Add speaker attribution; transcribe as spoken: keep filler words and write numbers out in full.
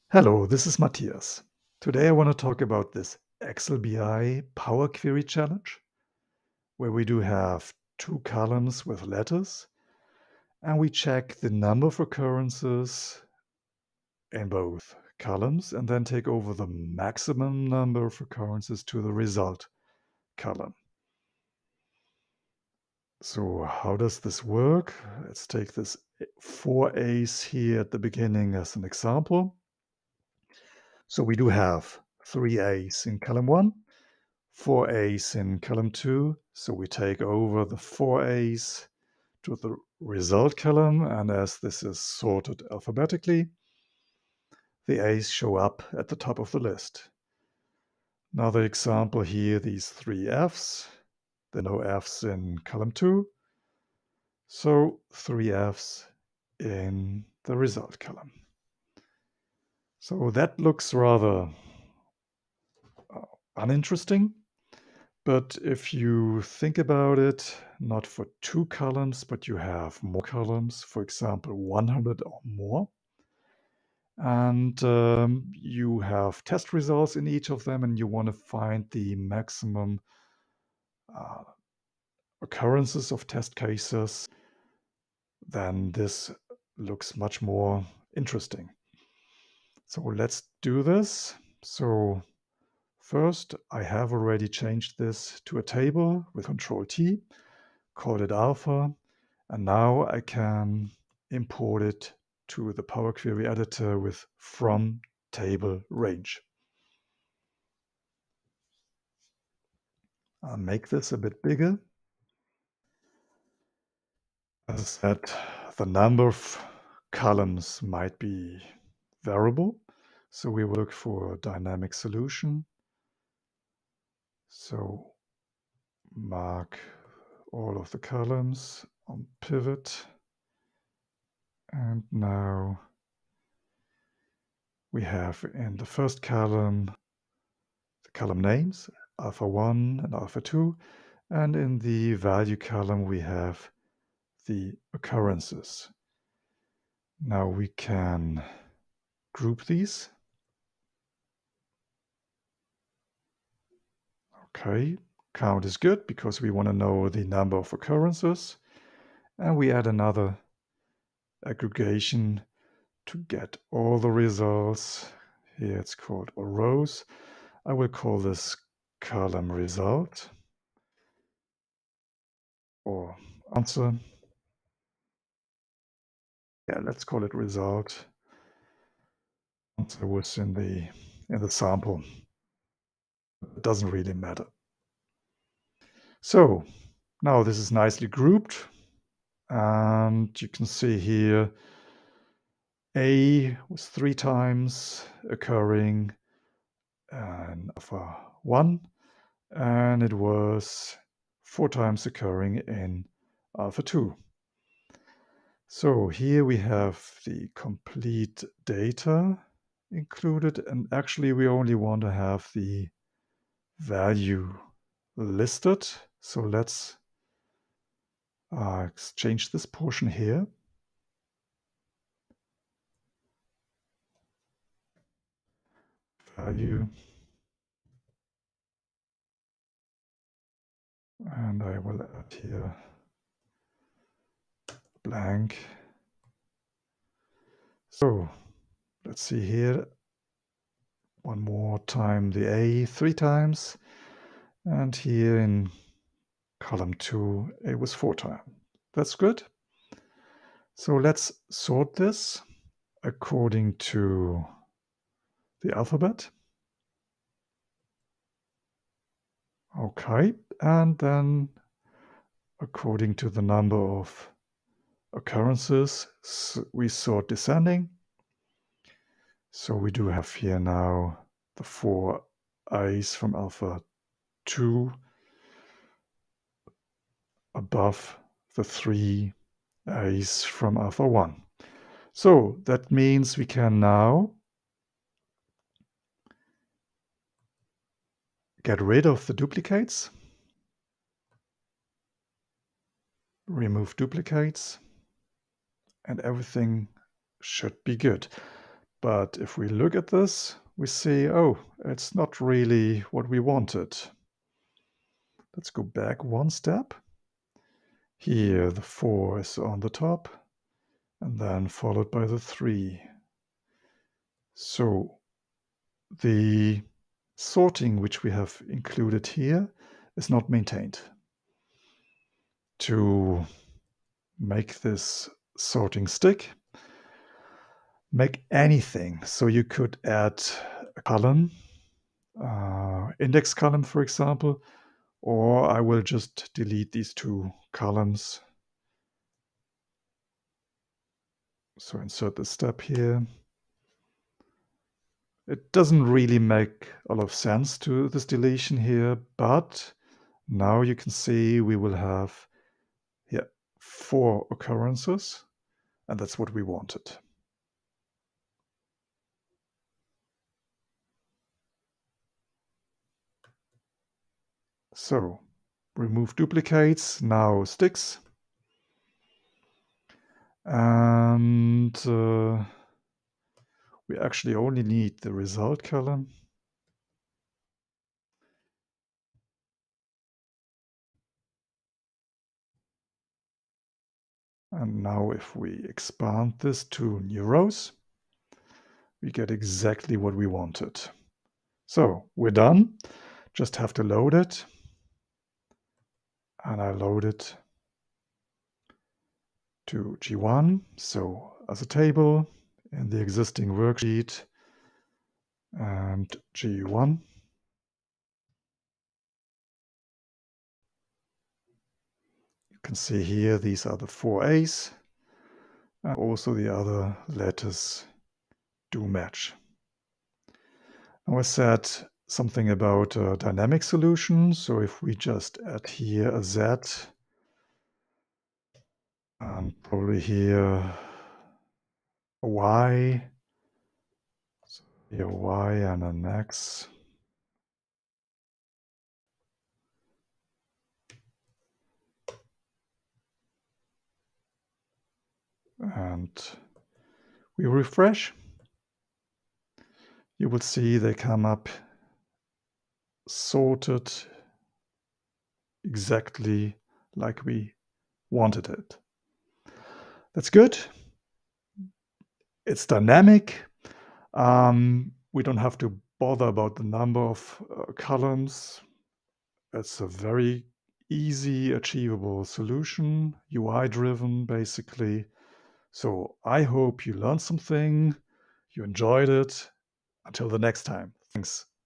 Speaker 1: Hello, this is Matthias. Today I want to talk about this Excel B I PowerQuery challenge, where we do have two columns with letters, and we check the number of occurrences in both columns and then take over the maximum number of occurrences to the result column. So how does this work? Let's take this four A's here at the beginning as an example. So we do have three A's in column one, four A's in column two. So we take over the four A's to the result column, and as this is sorted alphabetically, the A's show up at the top of the list. Another example here, these three F's. There are no F's in column two, so three F's in the result column. So that looks rather uh, uninteresting. But if you think about it, not for two columns, but you have more columns, for example, one hundred or more, and um, you have test results in each of them, and you want to find the maximum uh, occurrences of test cases, then this looks much more interesting. So let's do this. So first, I have already changed this to a table with Control T, called it alpha, and now I can import it to the PowerQuery editor with from table range. I'll make this a bit bigger. As I said, the number of columns might be variable, so we will look for a dynamic solution. So mark all of the columns on pivot, and now we have in the first column the column names, alpha one and alpha two, and in the value column we have the occurrences. Now we can group these. Okay, count is good because we want to know the number of occurrences, and we add another aggregation to get all the results. Here it's called all rows. I will call this column result or answer. Yeah, let's call it result. Answer was in the in the sample. It doesn't really matter. So now this is nicely grouped, and you can see here A was three times occurring in alpha one, and it was four times occurring in alpha two. So here we have the complete data included, and actually we only want to have the value listed. So let's uh, change this portion here. Value. And I will add here blank. So let's see here. One more time the A three times. And here in column two, A was four times. That's good. So let's sort this according to the alphabet. Okay, and then according to the number of occurrences, we sort descending. So we do have here now the four A's from alpha two above the three A's from alpha one. So that means we can now get rid of the duplicates, remove duplicates, and everything should be good. But if we look at this, we see, oh, it's not really what we wanted. Let's go back one step. Here, the four is on the top, and then followed by the three. So the sorting which we have included here is not maintained. To make this sorting stick, make anything. So you could add a column, uh, index column, for example, or I will just delete these two columns. So insert the step here. It doesn't really make a lot of sense to this deletion here, but now you can see we will have here four occurrences, and that's what we wanted. So remove duplicates, now sticks. And uh, we actually only need the result column. And now if we expand this to new rows, we get exactly what we wanted. So we're done. Just have to load it. And I load it to G one. So as a table in the existing worksheet and G one. You can see here, these are the four A's. And also the other letters do match. Now I said something about a dynamic solution. So if we just add here a Z and probably here a Y, so here a Y and an X. And we refresh. You will see they come up sorted exactly like we wanted it. That's good. It's dynamic. Um, we don't have to bother about the number of uh, columns. It's a very easy, achievable solution, U I driven basically. So I hope you learned something, you enjoyed it. Until the next time. Thanks.